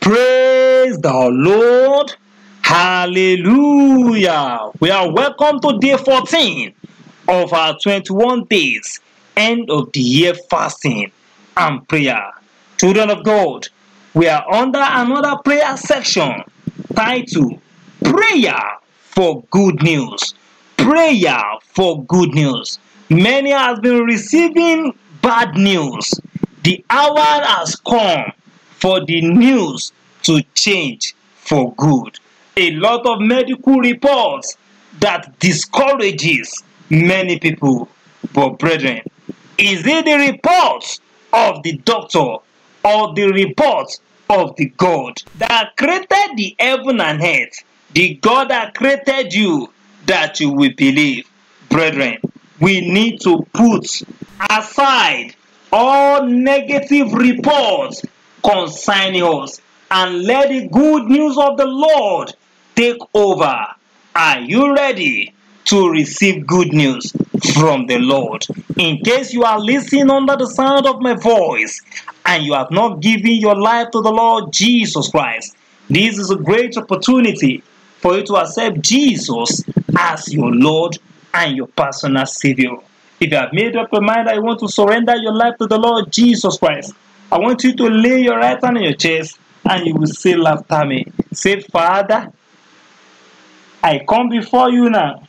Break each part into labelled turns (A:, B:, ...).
A: Praise the Lord. Hallelujah. We are welcome to day 14 of our 21 days end of the year fasting and prayer. Children of God, we are under another prayer section titled Prayer for Good News. Prayer for good news. Many have been receiving bad news. The hour has come for the news to change for good. A lot of medical reports that discourages many people. But brethren, is it the report of the doctor or the report of the God that created the heaven and earth, the God that created you, that you will believe? Brethren, we need to put aside all negative reports concerning us and let the good news of the Lord take over. Are you ready to receive good news from the Lord? In case you are listening under the sound of my voice and you have not given your life to the Lord Jesus Christ, this is a great opportunity for you to accept Jesus as your Lord and your personal Savior. If you have made up your mind that you want to surrender your life to the Lord Jesus Christ, I want you to lay your right hand on your chest and you will say after me. Say, Father, I come before you now.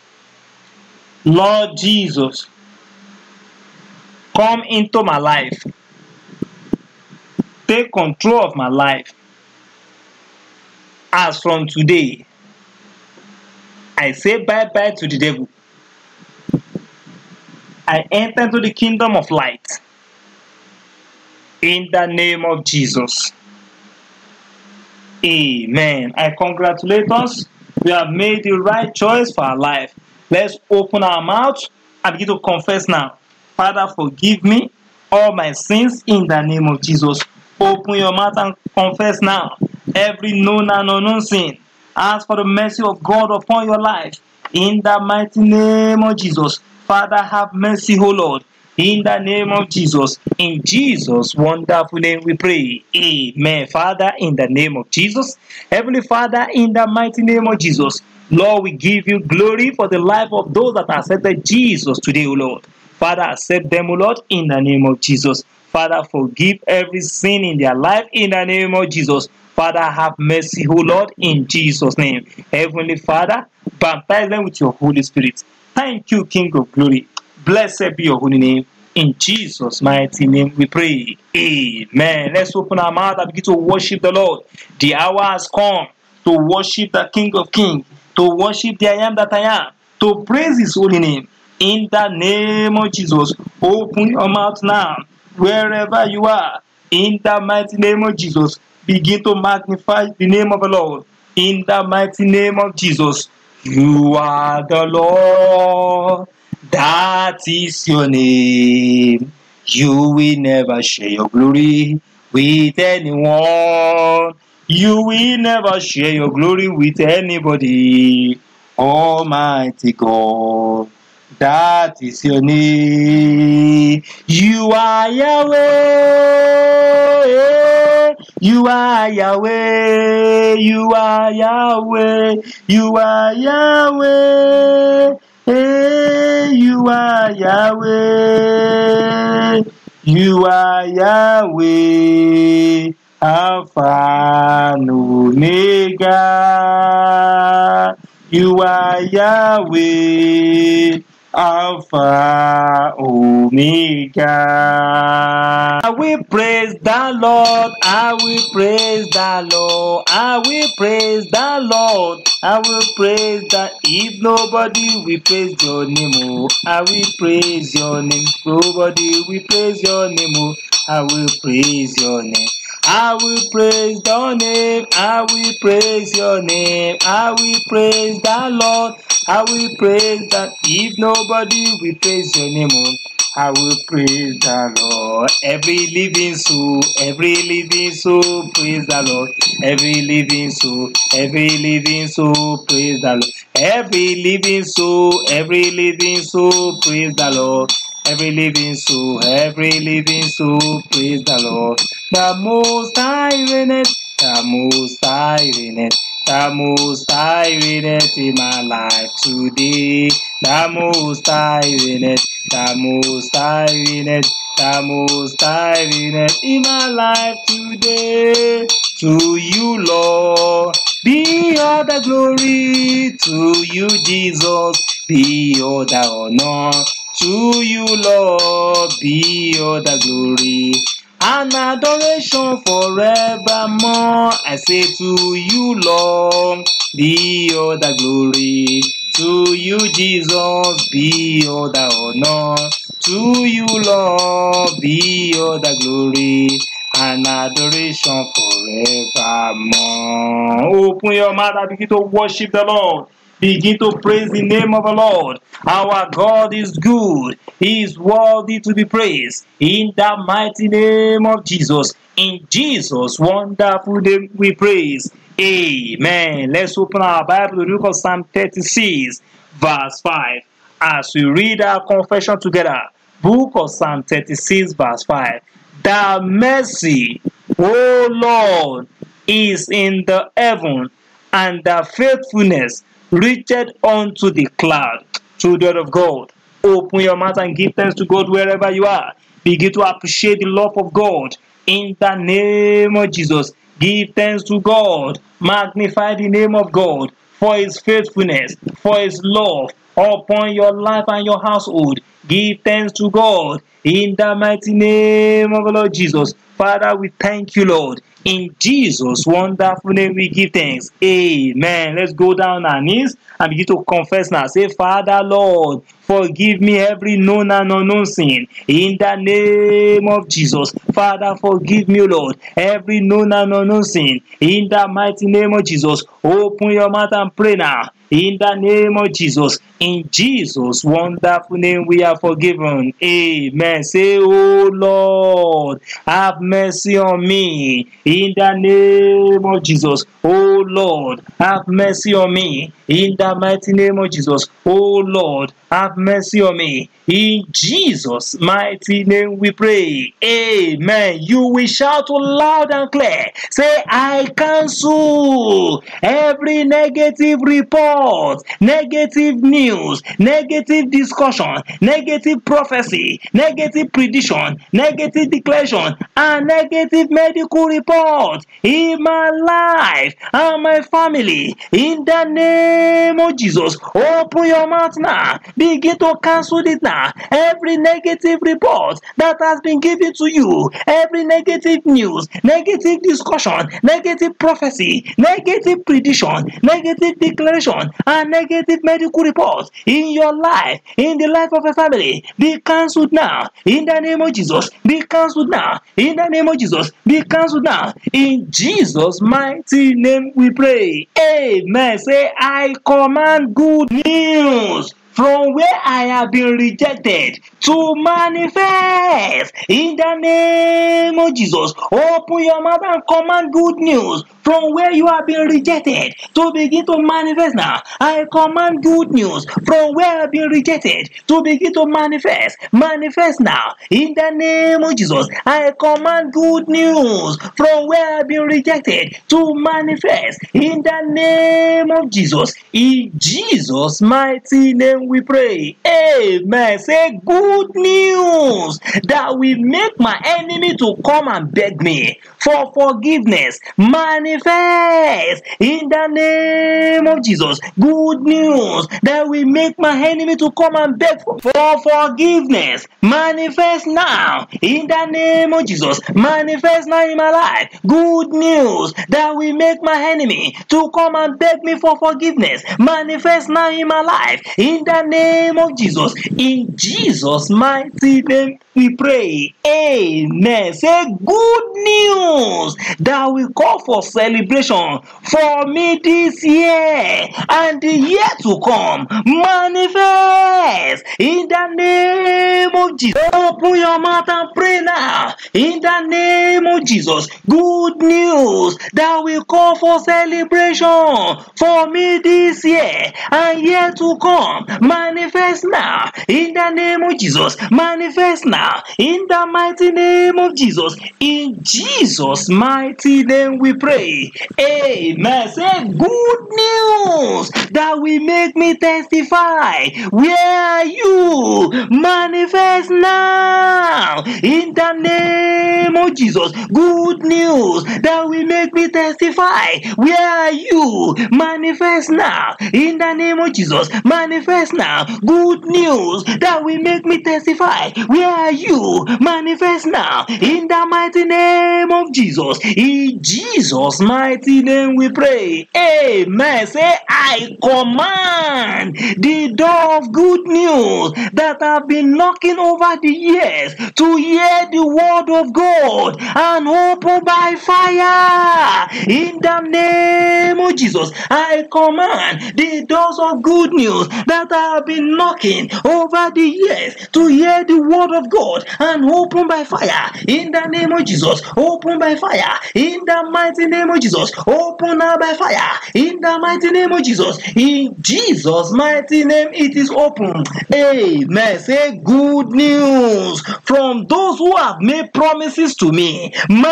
A: Lord Jesus, come into my life. Take control of my life. As from today, I say bye-bye to the devil. I enter into the kingdom of light. In the name of Jesus. Amen. I congratulate us. We have made the right choice for our life. Let's open our mouth and begin to confess now. Father, forgive me all my sins in the name of Jesus. Open your mouth and confess now every known and unknown sin. Ask for the mercy of God upon your life. In the mighty name of Jesus. Father, have mercy, O Lord. In the name of Jesus. In Jesus' wonderful name we pray. Amen. Father, in the name of Jesus. Heavenly Father, in the mighty name of Jesus. Lord, we give you glory for the life of those that accepted Jesus today, O Lord. Father, accept them, O Lord, in the name of Jesus. Father, forgive every sin in their life in the name of Jesus. Father, have mercy, O Lord, in Jesus' name. Heavenly Father, baptize them with your Holy Spirit. Thank you, King of Glory. Blessed be your holy name. In Jesus' mighty name we pray. Amen. Let's open our mouth and begin to worship the Lord. The hour has come to worship the King of Kings, to worship the I am that I am, to praise his holy name. In the name of Jesus, open your mouth now, wherever you are. In the mighty name of Jesus, begin to magnify the name of the Lord. In the mighty name of Jesus, you are the Lord. That is your name. You will never share your glory with anyone. You will never share your glory with anybody. Almighty God, that is your name. You are Yahweh. You are Yahweh. You are Yahweh. You are Yahweh. Hey, you are Yahweh. You are Yahweh. Alpha and Omega. You are Yahweh. Alpha, Omega. I will praise the Lord. I will praise the Lord. I will praise the Lord. I will praise that. If nobody will praise your name, oh, I will praise your name. Nobody will praise your name, oh, I will praise your name. I will praise your name. I will praise your name. I will praise the Lord. I will praise that. If nobody will praise your name, oh, I will praise the Lord. Every living soul, praise the Lord. Every living soul, praise the Lord. Every living soul, praise the Lord. Every living soul, praise the Lord. The Most High reigneth, the The Most High reigneth. The Most High reigneth in my life today. The Most High reigneth. The Most High reigneth. The Most High reigneth in my life today. To you, Lord, be all the glory. To you, Jesus, be all the honor. To you, Lord, be all the glory and adoration forevermore. I say to you, Lord, be all the glory. To you, Jesus, be all the honor. To you, Lord, be all the glory and adoration forevermore. Open your mouth and begin to worship the Lord. Begin to praise the name of the Lord. Our God is good. He is worthy to be praised. In the mighty name of Jesus. In Jesus' wonderful name we praise. Amen. Let's open our Bible to the book of Psalm 36, verse 5. As we read our confession together. Book of Psalm 36, verse 5. The mercy, O Lord, is in the heaven, and the faithfulness reacheth unto the cloud. Children of God, open your mouth and give thanks to God wherever you are. Begin to appreciate the love of God in the name of Jesus. Give thanks to God. Magnify the name of God for His faithfulness, for His love upon your life and your household. Give thanks to God in the mighty name of the Lord Jesus. Father, we thank you, Lord. In Jesus' wonderful name we give thanks. Amen. Let's go down on our knees and begin to confess now. Say, Father, Lord, forgive me every known and unknown sin. In the name of Jesus. Father, forgive me, Lord, every known and unknown sin. In the mighty name of Jesus. Open your mouth and pray now. In the name of Jesus. In Jesus' wonderful name we are forgiven. Amen. Say, oh Lord, have mercy on me. In the name of Jesus. Oh Lord, have mercy on me. In the mighty name of Jesus. Oh Lord, have mercy on me. In Jesus' mighty name we pray. Amen. You will shout loud and clear. Say, I cancel every negative report, negative news, negative discussion, negative prophecy, negative prediction, negative declaration, and negative medical report in my life and my family. In the name of Jesus, open your mouth now. Begin to cancel it now. Every negative report that has been given to you, every negative news, negative discussion, negative prophecy, negative prediction, negative declaration, and negative medical report in your life, in the life of a family, be cancelled now. In the name of Jesus, be cancelled now. In the name of Jesus, be cancelled now. In Jesus' mighty name we pray. Amen. Say, I command good news from where I have been rejected to manifest in the name of Jesus. Open your mouth and command good news from where you have been rejected to begin to manifest now. I command good news from where I have been rejected to begin to manifest. Manifest now in the name of Jesus. I command good news from where I have been rejected to manifest in the name of Jesus. In Jesus' mighty name we pray. Amen. Say, good news that will make my enemy to come and beg me for forgiveness. Manifest in the name of Jesus. Good news that will make my enemy to come and beg for forgiveness. Manifest now in the name of Jesus. Manifest now in my life. Good news that will make my enemy to come and beg me for forgiveness. Manifest now in my life in the name of Jesus. In Jesus' mighty name we pray. Amen. Say, good news that will call for celebration for me this year and the year to come. Manifest in the name of Jesus. Open your mouth and pray now. In the name of Jesus. Good news that will call for celebration for me this year and year to come. manifest now in the name of Jesus. Manifest now in the mighty name of Jesus. In Jesus' mighty name we pray. Amen. Say good news that will make me testify. Where are you? Manifest now in the name of Jesus. Good news that will make me testify. Where are you? Manifest now in the name of Jesus. Manifest now. Good news that will make me testify. Where are you? Manifest now in the mighty name of Jesus. In Jesus' mighty name we pray. Amen. Say, I command the door of good news that have been knocking over the years to hear the word of God and open by fire. In the name of Jesus, I command the doors of good news that have been knocking over the years to hear the word of God and open by fire. In the name of Jesus, open by fire. In the mighty name of Jesus, open now by fire. In the mighty name of Jesus, in Jesus' mighty name it is open. Amen. Say good news from those who have made promises to me.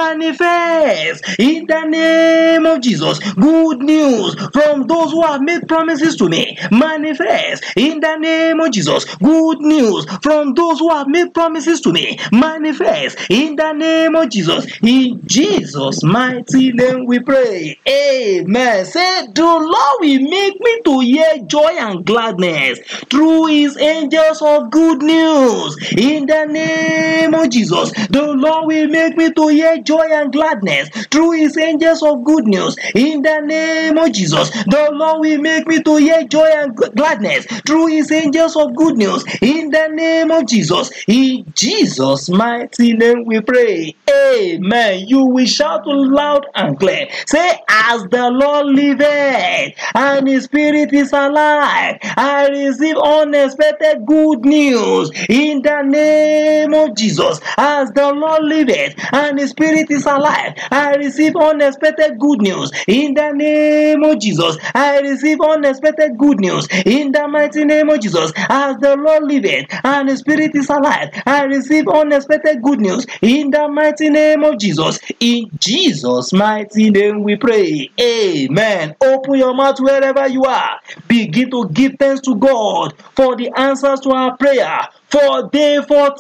A: Manifest in the name of Jesus. Good news from those who have made promises to me. Manifest in the name of Jesus. Good news from those who have made promises to me. Manifest in the name of Jesus. In Jesus' mighty name we pray. Amen. Say, the Lord will make me to hear joy and gladness through his angels of good news. In the name of Jesus, the Lord will make me to hear joy and gladness through his angels of good news. In the name of Jesus, the Lord will make me to hear joy and gladness through his angels of good news. In the name of Jesus, in Jesus' mighty name we pray. Amen. You will shout loud and clear. Say, as the Lord liveth and his spirit is alive, I receive unexpected good news. In the name of Jesus, as the Lord liveth and his spirit is alive, I receive unexpected good news. In the name of Jesus, I receive unexpected good news. In the mighty name of Jesus, as the Lord liveth and his spirit is alive, I receive unexpected good news. In the mighty name of Jesus, in Jesus' mighty name we pray. Amen. Open your mouth wherever you are. Begin to give thanks to God for the answers to our prayer. For day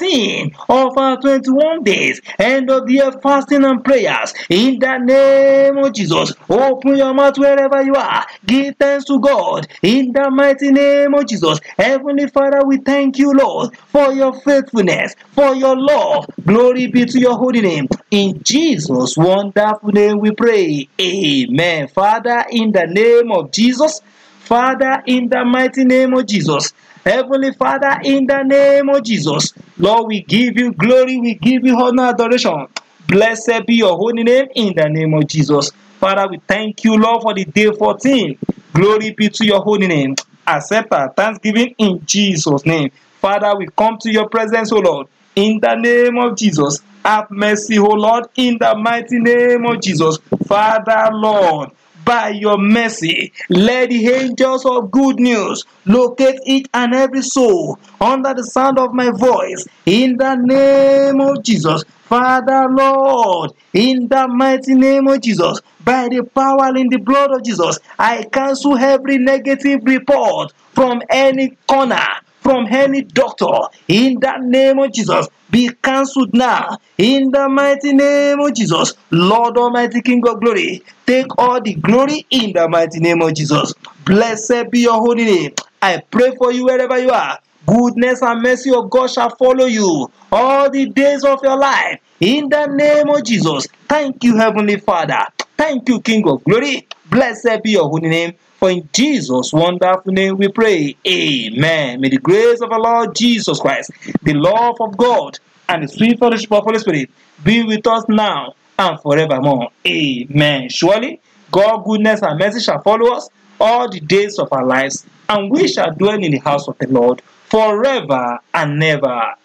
A: 14 of our 21 days, end of the year fasting and prayers. In the name of Jesus, open your mouth wherever you are. Give thanks to God. In the mighty name of Jesus. Heavenly Father, we thank you, Lord, for your faithfulness, for your love. Glory be to your holy name. In Jesus' wonderful name we pray. Amen. Father, in the name of Jesus. Father, in the mighty name of Jesus. Heavenly Father, in the name of Jesus, Lord, we give you glory, we give you honor, adoration. Blessed be your holy name in the name of Jesus. Father, we thank you, Lord, for the day 14. Glory be to your holy name. Accept our thanksgiving in Jesus' name. Father, we come to your presence, O Lord, in the name of Jesus. Have mercy, O Lord, in the mighty name of Jesus. Father, Lord, by your mercy, let the angels of good news locate each and every soul under the sound of my voice. In the name of Jesus, Father, Lord, in the mighty name of Jesus, by the power in the blood of Jesus, I cancel every negative report from any corner, from any doctor. In the name of Jesus, be cancelled now. In the mighty name of Jesus, Lord Almighty, King of glory, take all the glory in the mighty name of Jesus. Blessed be your holy name. I pray for you wherever you are. Goodness and mercy of God shall follow you all the days of your life. In the name of Jesus. Thank you, Heavenly Father. Thank you, King of glory. Blessed be your holy name. For in Jesus' wonderful name we pray. Amen. May the grace of our Lord Jesus Christ, the love of God, and the sweet fellowship of the Holy Spirit be with us now and forevermore. Amen. Surely, God's goodness and mercy shall follow us all the days of our lives, and we shall dwell in the house of the Lord forever and ever.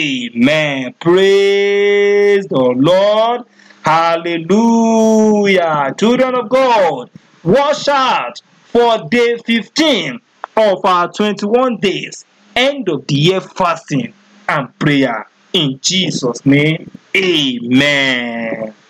A: Amen. Praise the Lord. Hallelujah. Children of God, watch out for day 15 of our 21 days, end of the year fasting and prayer. In Jesus' name, amen.